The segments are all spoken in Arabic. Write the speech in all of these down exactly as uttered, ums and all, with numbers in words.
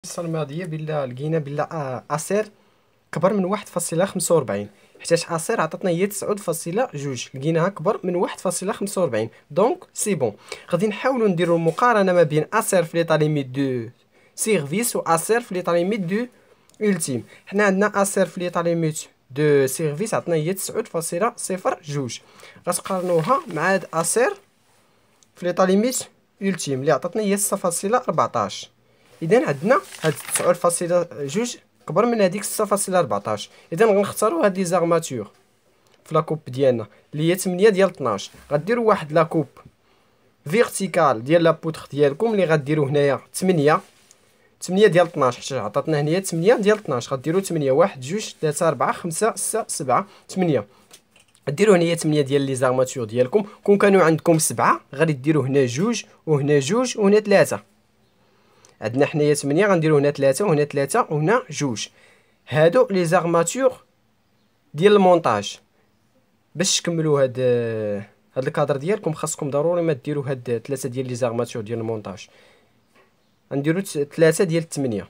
الحصه الماضيه بلا لقينا بلا اسير كبر من واحد فاصلة خمسة وأربعين، حيت اسير عطاتنا هي تسعة فاصلة جوج، لقيناها كبر من واحد فاصلة خمسة وأربعين. دونك سي بون. غادي نحاولوا نديروا المقارنه ما بين اسير في ليطا ليميت دو سيرفيس و اسير في ليطا ليميت دو ultime. حنا عندنا اسير في ليطا ليميت دو سيرفيس عطنا هي تسعة فاصلة صفر جوج، غتقارنوها مع هاد اسير في ليطا ليميت ultime اللي عطاتنا هي ستة فاصلة أربعطاش. اذا عندنا هاد تسعة فاصلة جوج كبر من هذيك ستة فاصلة أربعطاش. اذا غنختاروا هاد لي زارماتور في لاكوب ديالنا اللي هي ثمانية ديال اثناش. غديروا واحد لاكوب فيرتيكال ديال لابوتر ديالكم اللي غديروا هنايا ثمانية ثمانية ديال اثناش، حيت عطاتنا هنايا ثمانية ديال اثناش. غديروا ثمانية واحد جوج ثلاثة أربعة خمسة ستة سبعة ثمانية. ديروا هنايا ثمانية ديال لي زارماتور ديالكم. كون كانوا عندكم سبعة غادي ديروا هنا جوج وهنا جوج وهنا ثلاثة. عندنا حنايا ثمانية غنديروا هنا ثلاثة وهنا ثلاثة وهنا جوج. هادو لي زارماتور ديال المونتاج. باش تكملوا هاد هاد الكادر ديالكم خاصكم ضروري ما ديروا هاد ثلاثة ديال لي زارماتور ديال المونتاج. غنديروا ثلاثة ديال ثمانية.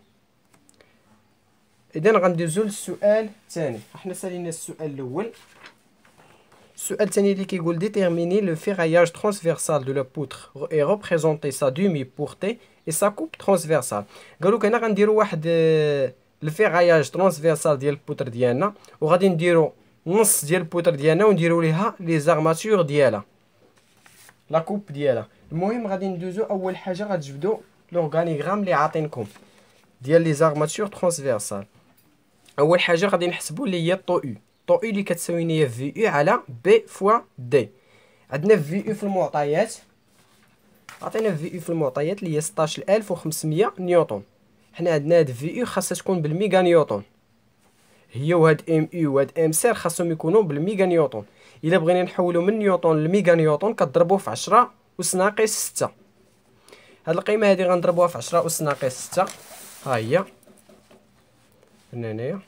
اذا غندوزو للسؤال الثاني. حنا سالينا السؤال الاول. السؤال الثاني اللي كيقول déterminer le ferraillage transversal de la poutre et représenter sa demi-portée et sa coupe transversale. قالوا لك هنا غنديروا واحد الفيغاياج ترانسفيرسال ديال البوتر ديالنا، وغادي نديروا نص ديال البوتر ديالنا ونديروا ليها لي زارماتور ديالها لا كوب ديالها. المهم غادي ندوزو اول حاجه غتجبدوا لورغانيغرام اللي عاطينكم ديال لي زارماتور ترانسفيرسال. اول حاجه غادي نحسبوا اللي هي طو يو. طو يو اللي كتساوي لنا في يو على بي فوا دي. عندنا في يو في المعطيات، عطينا في يو في المعطيات اللي هي ستطاش ألف وخمسمية نيوتن. حنا عندنا هاد في يو خاصها تكون بالميغا نيوتن، هي وهاد ام يو وهاد ام سير خاصهم يكونوا بالميغا نيوتن. الا بغينا نحولوا من نيوتن لميغا نيوتن كضربوه في عشرة أس ناقص ستة. هاد القيمه هادي غنضربوها في عشرة أس ناقص ستة. ها هي هنايا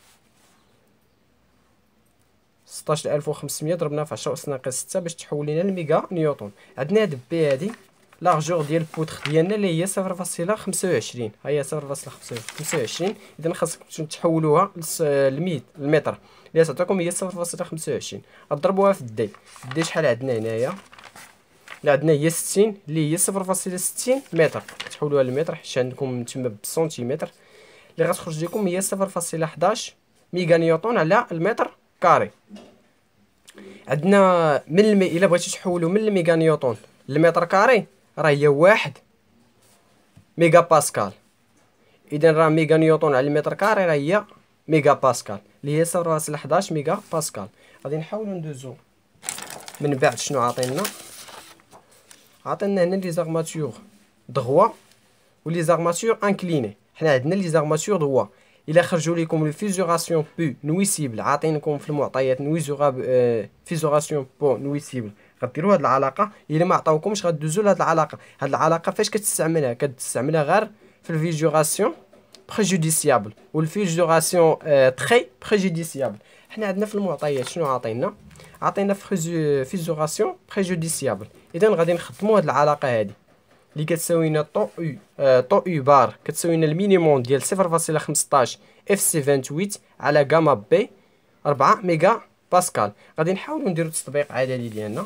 ستطاش ألف وخمسمية ضربنا في عشرة أس ناقص ستة باش تحول لنا لميغا نيوتن. عندنا هاد بي هادي لارجور ديال البوتر ديالنا اللي هي صفر فاصلة خمسة وعشرين. ها هي صفر فاصلة خمسة وعشرين. اذا خاصكم تحولوها للميت المتر اللي تعطيكم هي صفر فاصلة خمسة وعشرين. غضربوها في الدي. الدي شحال عندنا هنايا؟ اللي عندنا هي ستين اللي هي صفر فاصلة ستين متر. تحولوها للمتر حيت عندكم تما بالسنتيمتر. اللي غتخرج لكم هي صفر فاصلة حداش ميغا نيوتن على المتر كاري. عندنا من المي الا بغيتو تحولوا من الميغا نيوتن للمتر كاري راه هي واحد ميغا باسكال. اذا راه ميغا نيوتن على المتر كاري راه هي ميغا باسكال اللي هي صفر فاصلة حداش ميغا باسكال. غادي نحاولوا ندوزو من بعد شنو عاطينا. عاطينا هنا لي زارماتور دغوا ولي زارماتور انكليني. حنا عندنا لي زارماتور دغوا الا خرجوا لكم لو فيزوراسيون بو نويسيبل عاطينكم في المعطيات نويزورا اه فيزوراسيون بو نويسيبل غديروا هاد العلاقه. الا ما عطاوكمش غدوزوا لهاد العلاقه. هاد العلاقه فاش كتستعملها كتستعملها غير في الفيزوراسيون بريجوديسيابل والفيزوراسيون اه تري بريجوديسيابل. حنا عندنا في المعطيات شنو عاطينا؟ عاطينا فيزوراسيون بريجوديسيابل. اذا غادي نخدموا هاد العلاقه هادي اللي كتساوي لنا طو يو آه طو يو بار كتساوي لنا المينيموم ديال صفر فاصلة خمسطاش اف سي ثمانية وعشرين على غاما بي أربعة ميغا باسكال. غادي نحاولوا نديروا تطبيق عددي ديالنا.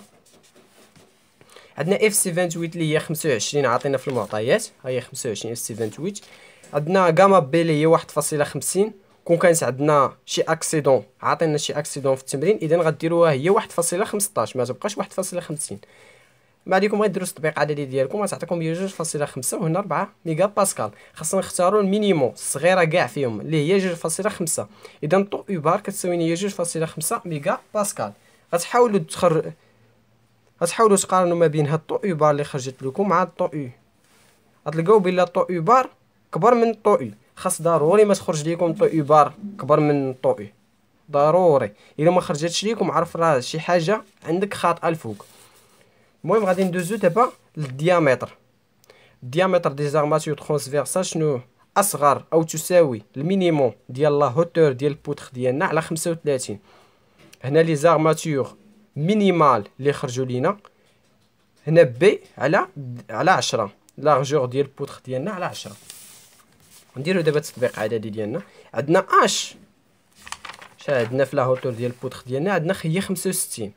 عندنا اف سي ثمانية وعشرين اللي هي خمسة وعشرين عاطينا في المعطيات. ها هي خمسة وعشرين اف سي ثمانية وعشرين. عندنا غاما بي اللي هي واحد فاصلة خمسين. كون كانت عندنا شي اكسيدون عاطينا شي اكسيدون في التمرين اذا غديروها هي واحد فاصلة خمسطاش ما تبقاش واحد فاصلة خمسين. ما عليكم غير ديروا التطبيق عددي ديالكم غتعطيكم هي جوج فاصلة خمسة وهنا أربعة ميغا باسكال. خاصنا نختاروا المينيموم الصغيره كاع فيهم اللي هي جوج فاصلة خمسة. اذا طو يو بار كتساوي هي جوج فاصلة خمسة ميغا باسكال. غتحاولوا تخر غتحاولوا تقارنوا ما بين هاد طو يو بار اللي خرجت لكم مع طو يو. غتلقاو بلا طو يو بار كبر من طو يو. خاص ضروري ما تخرج لكم طو يو بار كبر من طو يو ضروري. الا ما خرجتش لكم عرف راه شي حاجه عندك خاطئه الفوق. المهم غادي ندوزو دابا للديامتر. الديامتر دي زارماتور ترانسفيرسال شنو؟ اصغر او تساوي المينيموم ديال لا هوتور ديال البوتر ديالنا على خمسة وثلاثين. هنا لي زارماتور مينيمال اللي خرجوا لينا هنا بي على على عشرة لارجور ديال البوتر ديالنا على عشرة. نديرو دابا التطبيق عددي ديالنا. عندنا اش شحال عندنا في لا هوتور ديال البوتخ ديالنا؟ عندنا هي خمسة وستين.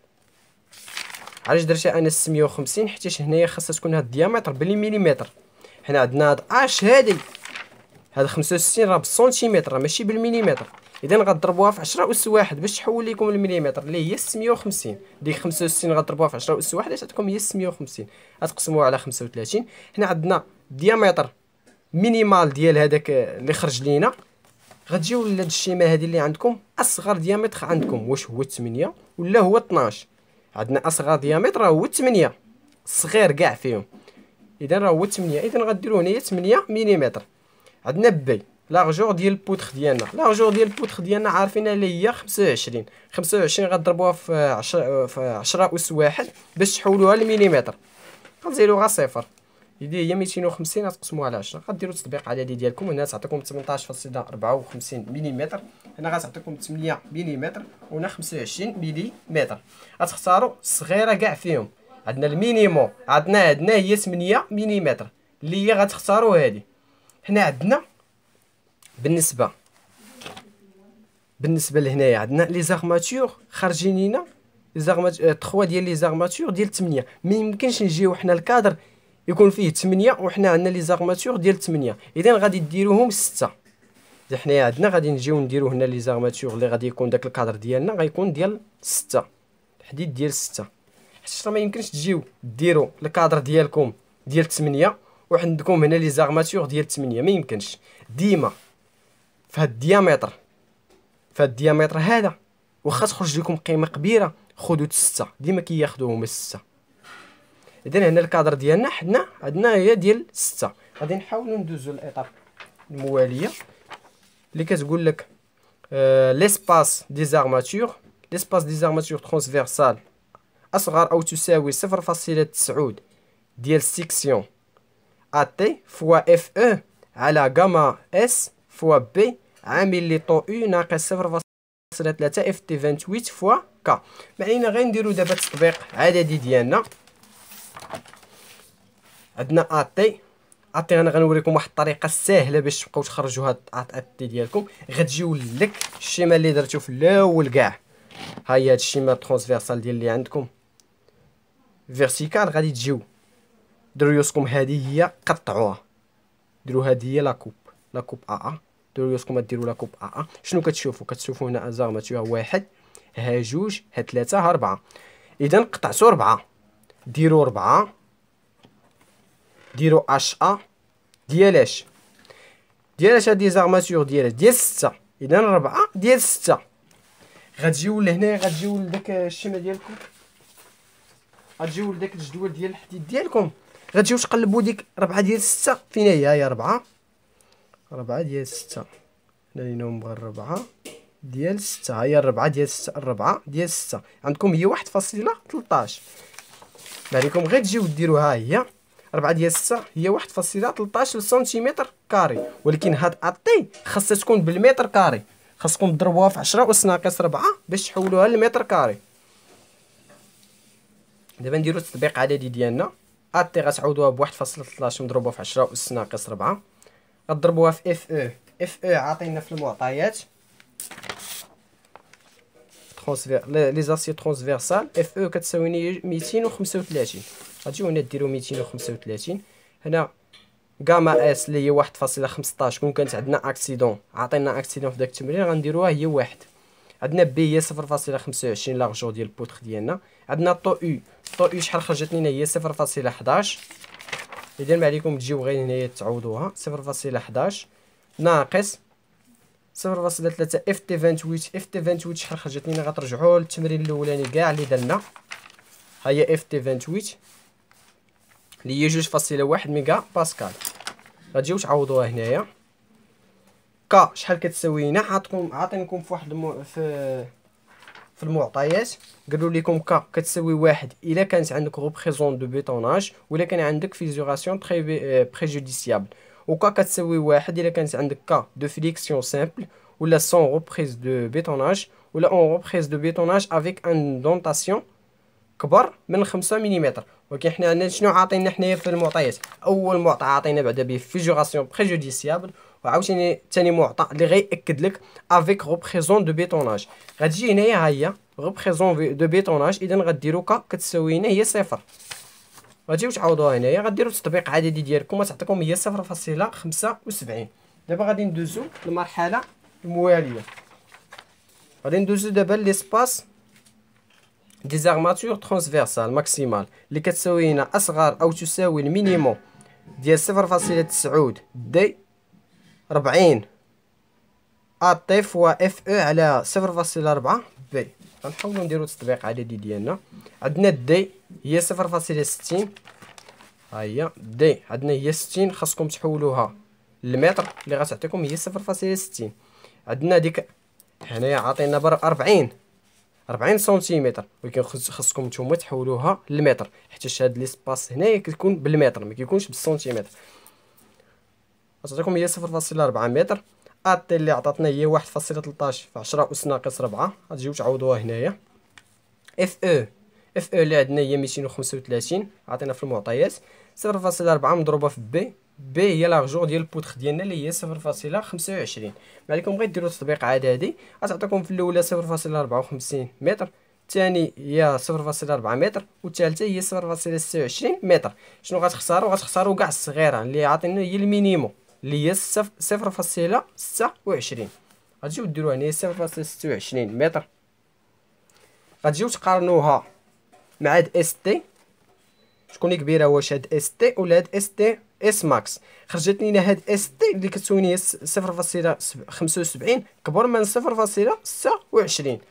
علاش درتها انا ستمية وخمسين؟ حيت هنايا خاصها تكون هاد الديامتر بالمليمتر. حنا عندنا هاد اش هادي هاد خمسة وستين راه بالسنتيمتر راه ماشي بالمليمتر. اذا غضربوها في عشرة اس واحد باش تحول لكم المليمتر اللي هي ستمية وخمسين. ديك خمسة وستين غضربوها في عشرة اس واحد باش تعطيكم هي ستمية وخمسين. غتقسموها على خمسة وثلاثين. حنا عندنا الديامتر مينيمال ديال هذاك اللي خرج لينا. غتجيو لهاد الشيمه هذه اللي عندكم اصغر ديامتر عندكم واش هو ثمانية ولا هو اثناش. عندنا اصغر ديامتر راه هو ثمانية، الصغير كاع فيهم. اذا راه هو ثمانية، اذا غديروا هنايا ثمانية مليمتر. عندنا بي لارجور ديال البوتخ ديالنا. لارجور ديال البوتخ ديالنا عارفين اللي هي خمسة وعشرين. خمسة وعشرين غضربوها في عشرة في عشرة اس واحد باش تحولوها لمليمتر. غنزيدو غا صفر، اللي هي ميتين وخمسين غتقسموها على عشرة. غديروا التطبيق عددي ديالكم. هنا تعطيكم ثمنطاش فاصلة أربعة وخمسين مليمتر، هنا غتعطيكم ثمانية مليمتر، وهنا خمسة وعشرين مليمتر. غتختاروا الصغيره كاع فيهم. عندنا المينيموم عندنا عندنا هي ثمانية مليمتر اللي هي غتختاروا هذه. حنا عندنا بالنسبه بالنسبه لهنايا عندنا لي زارماتور خارجين لينا لي زارماتور ثلاثة ديال لي زارماتور ديال ثمانية. ما يمكنش نجيو حنا الكادر يكون فيه ثمانية وحنا عندنا لي زارماتور ديال ثمانية، اذا غادي ديروهم ستة. اذا حنايا عندنا غادي نجيو نديرو هنا لي زارماتور اللي غادي يكون داك الكادر ديالنا غيكون ديال ستة، تحديد ديال ستة. حيت راه ما يمكنش تجيو ديروا الكادر ديالكم ديال ثمانية وعندكم هنا لي زارماتور ديال ثمانية، ما يمكنش. ديما في هاد الديامتر في هاد الديامتر هذا واخا تخرج لكم قيمه كبيره خذوا ستة، ديما كياخذوهم ستة. اذا هنا الكادر ديالنا حنا عندنا هي ديال ستة. غادي نحاولوا ندوزو الايطاب المواليه اللي كتقول لك ليسباس دي زارماتور. ليسباس دي زارماتور ترانسفيرسال اصغر او تساوي صفر فاصلة تسعة ديال سيكسيون ا تي فوا اف او على غاما اس فوا بي عامل لي طو او ناقص صفر فاصلة ثلاثة اف تي ثمانية وعشرين فوا كا. معلينا غير نديرو دابا التطبيق عددي ديالنا. عندنا ا تي ا تي انا غنوريكم واحد الطريقه سهله باش تبقاو تخرجوا هاد ا تي ديالكم. غتجيو لك الشيما اللي درتو في الاول كاع، ها هي هاد الشيما ترانسفيرسال ديال اللي عندكم فيرتيكال. غادي تجيو ديروا يوسكم هذه هي قطعوها، ديروا هذه هي لاكوب لاكوب ا ا. ديروا يوسكم ديروا لاكوب ا ا. شنو كتشوفوا؟ كتشوفوا هنا زارماتور واحد ها جوج ها ثلاثة ها أربعة. اذا قطعتوا أربعة، ديروا أربعة ديروا اش ا ديال اش ديال اش هادي زارماتور ديال ديال ستة. اذا أربعة ديال ستة. غتجيو لهنا غتجيو لداك الشيمه ديالكم، غتجيو لداك الجدول ديال الحديد ديالكم، غتجيو تقلبوا ديك أربعة ديال ستة فين هي. ها هي أربعة أربعة ديال ستة. هنا لينهم غير أربعة ديال ستة. ها هي أربعة ديال ستة أربعة ديال ستة. عندكم هي واحد فاصلة ثلاثطاش. ما عليكم غير تجيو ديروا ها هي أربعة ديال ستة هي واحد فاصلة ثلاثطاش سنتيمتر كاري، ولكن هاد اطي خاصها تكون بالمتر كاري. خاصكم تضربوها في عشرة أس ناقص أربعة باش تحولوها لمتر كاري. دابا نديرو التطبيق عددي ديالنا. اطي غتعوضوها بواحد فاصلة ثلاثطاش مضروبه في عشرة أس ناقص أربعة. غتضربوها في اف او. اف او عاطينا في المعطيات ترانسفير لي زاسي ترانسفيرسال. اف او كتساوي ميتين وخمسة وثلاثين. غتجيو هنا ديروا ميتين وخمسة وثلاثين. هنا غاما اس اللي هي واحد فاصلة خمسطاش. كون كانت عندنا اكسيدون عطينا اكسيدون في داك التمرين غنديروها هي واحد. عندنا بي هي صفر فاصلة خمسة وعشرين لارجور ديال البوتخ ديالنا. عندنا طو او طو او شحال خرجت لينا هي صفر فاصلة حداش. اذا ما عليكم تجيو غير هنايا تعوضوها صفر فاصلة حداش ناقص صفر فاصلة ثلاثة اف تي ثمانية وعشرين. اف تي ثمانية وعشرين شحال خرجت لينا؟ غترجعوا للتمرين الاولاني كاع اللي درنا. ها هي اف تي ثمانية وعشرين اللي هي جوج فاصلة واحد ميغا باسكال. غتجيو تعوضوها هنايا. كا شحال كتساوي لنا؟ عاطكم عاطينكم في واحد المو... في في المعطيات قالوا لكم كا كتساوي واحد الا كانت عندك غوبريزون دو بيتوناج ولا كان عندك فيزوراسيون تري بريجوديسيابل، وكا كتساوي واحد الا كانت عندك كا دو فليكسيون سامبل ولا سون غوبريز دو بيتوناج ولا اون غوبريز دو بيتوناج افيك ان دونطاسيون كبر من خمسة مليمتر. ولكن حنا عندنا شنو عاطينا حنايا في المعطيات؟ اول معطى عاطينا بعدا به فيجوراسيون بريجوديسيابل، وعاوتاني ثاني معطى اللي غيأكد لك افيك غوبريزون دو بيتوناج. غتجي هنايا ها هي غوبريزون دو بيتوناج، اذا غديروا ك كتساوي هنا هي صفر. غتجيو تعوضوها هنايا، غديروا التطبيق عددي ديالكم غتعطيكم هي صفر فاصلة خمسة وسبعين. دابا غادي ندوزو للمرحله المواليه. غادي ندوزو دابا ليسباس دي زارماتور ترانسفيرسال ماكسيمال اللي كتساوي هنا اصغر او تساوي المينيموم ديال صفر فاصلة تسعود دي أربعين ا تي فوا اف او على صفر فاصلة أربعة بي. غنحاولوا نديرو التطبيق عددي ديالنا. عندنا دي هي صفر فاصلة ستين، ها هي دي عندنا هي ستين، خاصكم تحولوها للمتر اللي غتعطيكم هي صفر فاصلة ستين. عندنا ديك هنايا عاطينا بر أربعين أربعين سنتيمتر، ولكن خاصكم نتوما تحولوها للمتر حيت هاد ليسباس هنايا كيكون بالمتر ما كيكونش بالسنتيمتر. غتعطيكم هي صفر فاصلة أربعة متر. ات اللي عطاتنا هي واحد فاصلة ثلاثطاش في عشرة أس ناقص أربعة، غتجيو تعوضوها هنايا. اف او اف او اللي عندنا هي ميتين وخمسة وثلاثين، عطينا في المعطيات صفر فاصلة أربعة مضروبه في بي. بي هي لارجور ديال البوتخ ديالنا اللي هي صفر فاصلة خمسة وعشرين. ما عليكم غير ديروا تطبيق عددي، غتعطيكم في الاولى صفر فاصلة أربعة وخمسين متر، الثاني هي صفر فاصلة أربعة متر، والثالثه هي صفر فاصلة ستة وعشرين متر. شنو غتختاروا؟ غتختاروا كاع الصغيره اللي عاطينا هي المينيموم اللي هي صفر فاصلة ستة وعشرين. غتجيو ديروها هنا صفر فاصلة ستة وعشرين متر. غتجيو تقارنوها مع هاد اس تي، شكون اللي كبيره، واش هاد اس تي ولا هاد اس تي اس ماكس؟ خرجت لينا هاد اس تي اللي كتساوي هي صفر فاصلة خمسة وسبعين كبر من صفر فاصلة ستة وعشرين.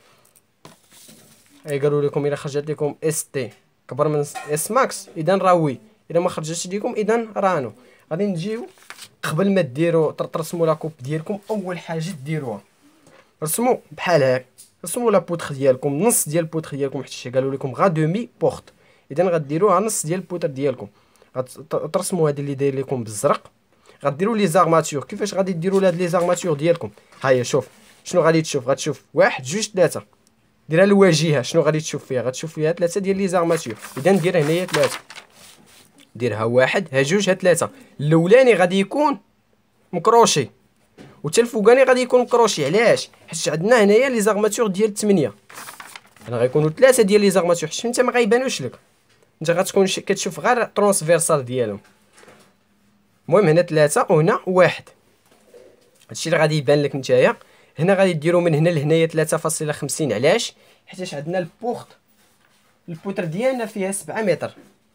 اي قالوا لكم الا خرجت لكم اس تي كبر من اس ماكس اذا راه وي، الا ما خرجتش لكم اذا رانو. غادي نجيو قبل ما ديروا ترسموا لاكوب ديالكم، اول حاجه ديروها رسموا بحال هكا، رسموا لا بوتر ديالكم نص ديال البوتر ديالكم حيت قالوا لكم غا دومي بورت، اذا غديروها نص ديال البوتر ديالكم. غترسموا هذا اللي داير لكم بالزرق. غديروا لي زارماتور. كيفاش غادي ديروا هاد لي زارماتور ديالكم؟ ها هي شوف شنو غادي تشوف. غتشوف واحد جوج ثلاثه، ديرها الواجهه. شنو غادي تشوف فيها؟ غتشوف فيها ثلاثه ديال لي زارماتور. اذا دير هنايا ثلاثه، ديرها واحد ها جوج ها ثلاثه. الاولاني غادي يكون مكروشي وحتى الفوقاني غادي يكون مكروشي. علاش؟ حيت عندنا هنايا لي زارماتور ديال ثمانية، انا غيكونوا ثلاثه ديال لي زارماتور حيت انت ما غيبانوش لك، انت غتكون كتشوف غير ترانسفيرسال ديالهم. المهم هنا ثلاثه وهنا واحد، هادشي اللي غادي يبان لك نتايا. هنا غادي ديروا من هنا لهنايا ثلاثة فاصلة خمسين. علاش؟ حيت عندنا البورت البوتر ديالنا فيها سبعة متر.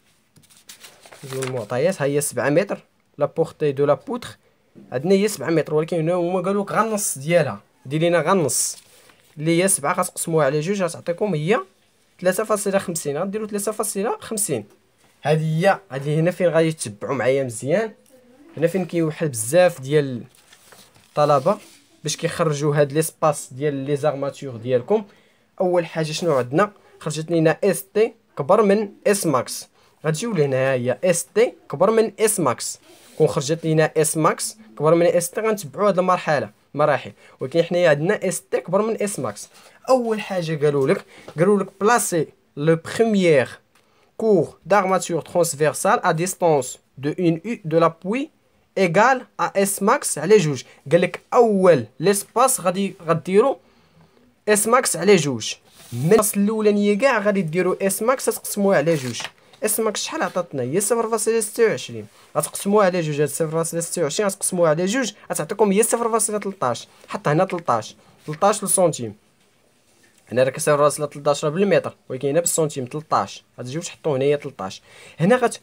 نجيو المعطيات، ها هي سبعة متر لا بورتي دو لا بوتر عندنا هي سبعة متر، ولكن هما قالوا لك غير النص ديالها، دير لينا غير النص اللي هي سبعة غتقسموها على جوج غتعطيكم هي ثلاثة فاصلة خمسين. غديروا ثلاثة فاصلة خمسين. هذه هي هذه هنا فين غادي تتبعوا معايا مزيان. هنا فين كيوحل بزاف ديال الطلبه باش كيخرجوا هاد ليسباس ديال لي زارماتور ديالكم. اول حاجه شنو عندنا؟ خرجت لينا اس تي كبر من اس ماكس. غتجيو لهنا ها هي اس تي كبر من اس ماكس. كون خرجت لينا اس ماكس كبر من اس تي غنتبعوا هاد المرحله مراحل، ولكن حنايا عندنا اس تي كبر من اس ماكس. اول حاجه قالوا لك قالوا لك بلاسي لو بروميير كور d'armature transversale à distance de une U de l'appui égal à S max على جوج. قال لك اول ليسباس غادي غديروا اس ماكس على جوج. من الفاصل الاولانيه كاع غادي ديروا اس ماكس تقسموها على جوج. اس ماكس شحال عطاتنا؟ هي صفر فاصلة ستة وعشرين، غتقسموها على جوج. هاد صفر فاصلة ستة وعشرين غتقسموها على جوج غتعطيكم هي صفر فاصلة ثلاثطاش. حط هنا ثلاثطاش ثلاثطاش سنتيم. هنا راه صفر فاصلة ثلاثطاش بالمتر، ولكن هنا بالسنتيم ثلاثطاش. غتجيو تحطوا هنايا ثلاثطاش. هنا غت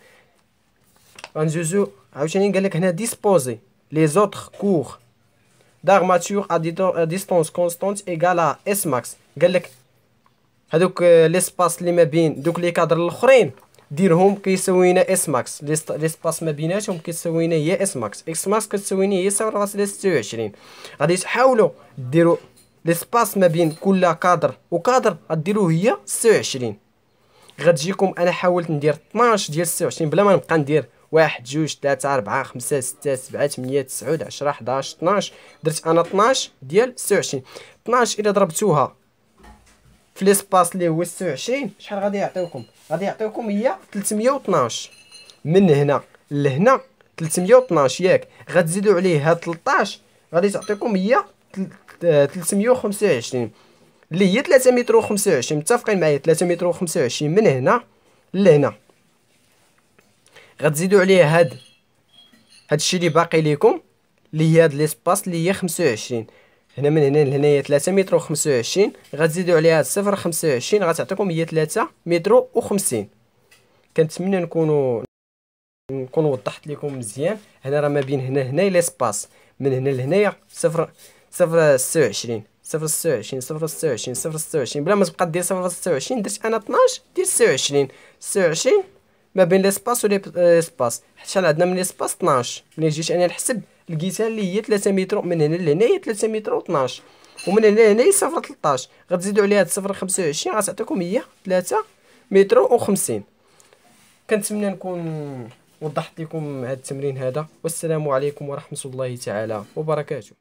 غنجوزو عاوتاني. قال لك هنا ديسبوزي لي زوتر كور d'armature à distance constante égale à S max. قال لك هذوك ليسباس اللي ما بين دوك لي كادر الاخرين ديرهم كيساوينا اس ماكس. ليسباس ما بيناتهم كيساوينا هي اس ماكس. اكس ماكس كتساوينا هي صفر فاصلة ستة وعشرين. غادي تحاولوا ديروا ليسباس ما بين كل كادر وكادر غديروه هي ستة وعشرين. غتجيكم انا حاولت ندير اثناش ديال ستة وعشرين بلا ما نبقى ندير واحد جوج ثلاثة أربعة خمسة ستة سبعة ثمانية تسعة عشرة حداش اثناش. درت انا اثناش ديال ستة وعشرين. اثناش الا ضربتوها في ليسباس اللي هو ستة وعشرين شحال غادي يعطيوكم؟ غادي يعطيوكم هي ثلاثمية واثناش. من هنا لهنا ثلاثمية واثناش ياك، غتزيدوا عليه هاد ثلاثطاش غادي تعطيكم هي ثلاثمية وخمسة وعشرين اللي هي ثلاثة متر وخمسة وعشرين. متفقين معايا؟ ثلاثة متر وخمسة وعشرين من هنا لهنا، غتزيدوا عليه هاد هادشي اللي باقي ليكم اللي هي هاد ليسباس اللي هي خمسة وعشرين. هنا من هنا لهنايا ثلاثة متر وخمسة وعشرين، غتزيدوا عليها هاد صفر خمسة وعشرين غتعطيكم هي ثلاثة متر وخمسين. كنتمنى نكونوا نكون وضحت لكم مزيان. هنا راه ما بين هنا هنا ليسباس من هنا لهنايا صفر صفر ستة وعشرين صفر ستة وعشرين صفر ستة وعشرين صفر ستة وعشرين بلا ما تبقى دير صفر ستة وعشرين درت انا اثناش دير ستة وعشرين ستة وعشرين ما بين ليسباس و ليسباس. شحال عندنا من ليسباس؟ اثناش. ملي جيت انا نحسب لقيتها اللي هي ثلاثة متر من هنا لهنايا ثلاثة متر واثناش، ومن هنا لهنايا صفر ثلاثطاش غتزيدوا عليها هاد صفر خمسة وعشرين غتعطيكم هي ثلاثة متر وخمسين. كنتمنى نكون وضحت لكم هذا التمرين هذا، والسلام عليكم ورحمة الله تعالى وبركاته.